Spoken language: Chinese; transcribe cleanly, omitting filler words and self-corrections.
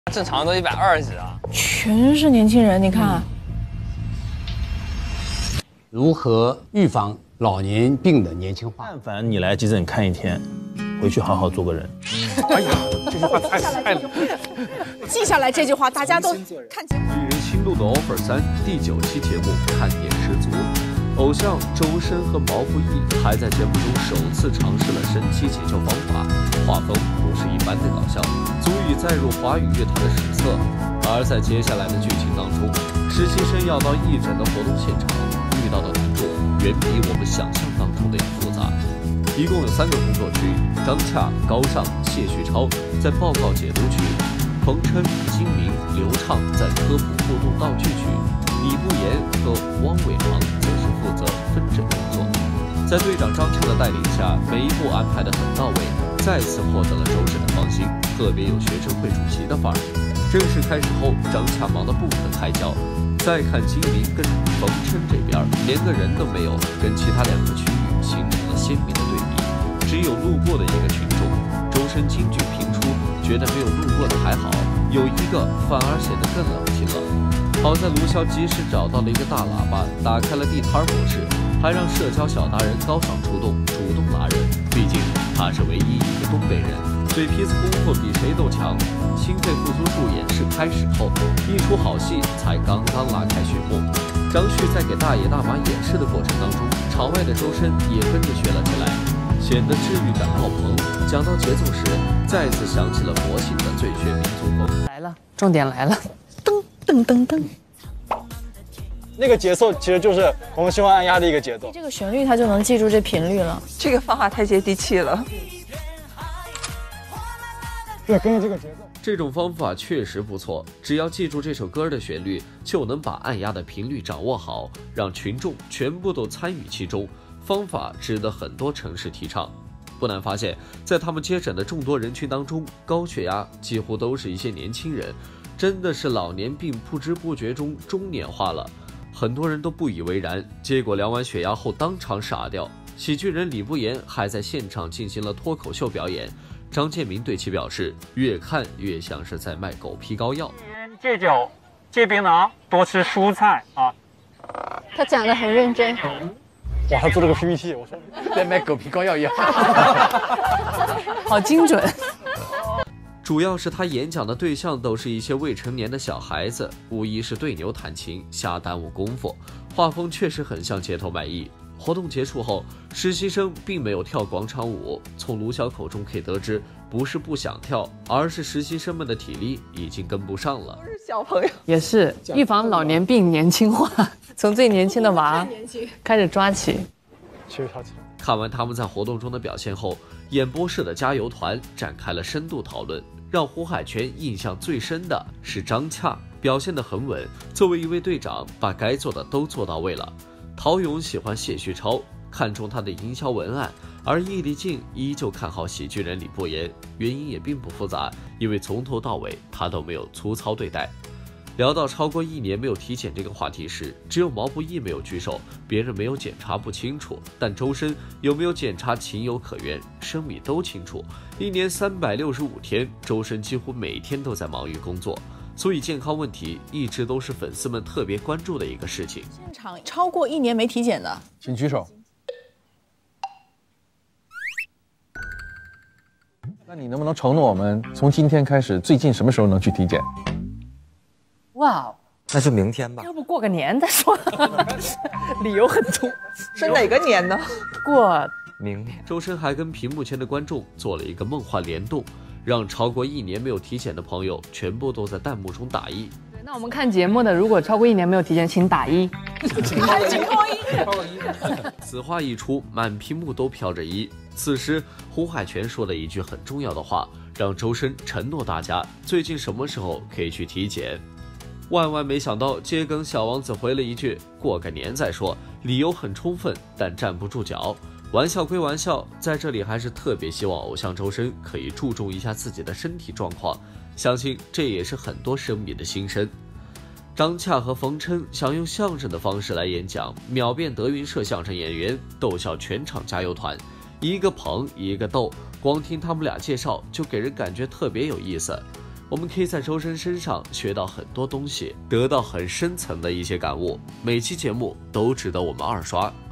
正常都120几啊。 全是年轻人，你看。 如何预防老年病的年轻化？ 但凡你来急诊看一天，回去好好做个人。 哎呀，这句话太记下来这句话，大家都看清。 艺人新录的 offer 3第9期节目看点十足，偶像周深和毛不易还在节目中首次尝试了神奇解救方法，画风不是一般的搞笑，足以载入华语乐坛的史册。而在接下来的剧情当中，实习生要到义诊的活动现场，遇到的难度远比我们想象当中的要复杂。一共有3个工作区，张洽、高尚、谢旭超在报告解读区，冯琛、金明、刘畅在科普互动道具区，李不言和汪伟航则是负责分诊工作。在队长张畅的带领下，每一步安排得很到位，再次获得了周深的芳心，特别有学生会主席的范儿。正式开始后，张洽忙得不可开交。再看金明跟冯琛这边，连个人都没有，跟其他2个区域形成了鲜明的对比。只有路过的一个群众，周深京剧评出，觉得没有路过的还好，有一个反而显得更冷清了。好在卢骁及时找到了一个大喇叭，打开了地摊模式，还让社交小达人高尚出动，主动拉人。毕竟他是唯一一个东北人，嘴皮子功夫比谁都强。心肺复苏术演示开始后，一出好戏才刚刚拉开序幕。张旭在给大爷大妈演示的过程当中，场外的周深也跟着学了起来，显得治愈感爆棚。讲到节奏时，再次想起了魔性的最炫民族风。 来了，重点来了，噔噔噔噔。 那个节奏其实就是我们喜欢按压的一个节奏。 这个旋律他就能记住这频率了。 这个方法太接地气了。 对，跟着这个节奏。 这种方法确实不错，只要记住这首歌的旋律，就能把按压的频率掌握好，让群众全部都参与其中。方法值得很多城市提倡。不难发现，在他们接诊的众多人群当中，高血压几乎都是一些年轻人，真的是老年病不知不觉中中年化了。很多人都不以为然，结果量完血压后当场傻掉。喜剧人李不言还在现场进行了脱口秀表演。张建明对其表示，越看越像是在卖狗皮膏药。 戒酒，戒槟榔，多吃蔬菜啊。 他讲得很认真。 哇，他做了个 PPT， 我说在卖狗皮膏药一样， 好精准。 主要是他演讲的对象都是一些未成年的小孩子，无疑是对牛弹琴，瞎耽误功夫。画风确实很像街头卖艺。活动结束后，实习生并没有跳广场舞。从卢骁口中可以得知，不是不想跳，而是实习生们的体力已经跟不上了。 都是小朋友， 也是预防老年病年轻化，从最年轻的娃开始抓起。 看完他们在活动中的表现后，演播室的加油团展开了深度讨论。让胡海泉印象最深的是张洽，表现得很稳，作为一位队长，把该做的都做到位了。陶勇喜欢谢旭超，看中他的营销文案，而易立竞依旧看好喜剧人李不言，原因也并不复杂，因为从头到尾他都没有粗糙对待。聊到超过1年没有体检这个话题时，只有毛不易没有举手，别人没有检查不清楚，但周深有没有检查情有可原，生米都清楚。1年365天，周深几乎每天都在忙于工作。所以健康问题一直都是粉丝们特别关注的一个事情。 现场超过1年没体检的， 请举手。 那你能不能承诺我们，从今天开始，最近什么时候能去体检？ 哇， 那就明天吧。 要不过个年再说，理由很多。 是哪个年呢？ 过明天。 周深还跟屏幕前的观众做了一个梦幻联动，让超过1年没有体检的朋友全部都在弹幕中打1。 那我们看节目的，如果超过1年没有体检，请打1。 请扣1。 此话一出，满屏幕都飘着1。此时，胡海泉说了一句很重要的话，让周深承诺大家最近什么时候可以去体检。万万没想到，桔梗小王子回了一句：“过个年再说。”理由很充分，但站不住脚。玩笑归玩笑，在这里还是特别希望偶像周深可以注重一下自己的身体状况，相信这也是很多生迷的心声。张洽和冯琛想用相声的方式来演讲，秒变德云社相声演员，逗笑全场加油团，一个捧一个逗，光听他们俩介绍就给人感觉特别有意思。 我们可以在周深身上学到很多东西，得到很深层的一些感悟。每期节目都值得我们二刷。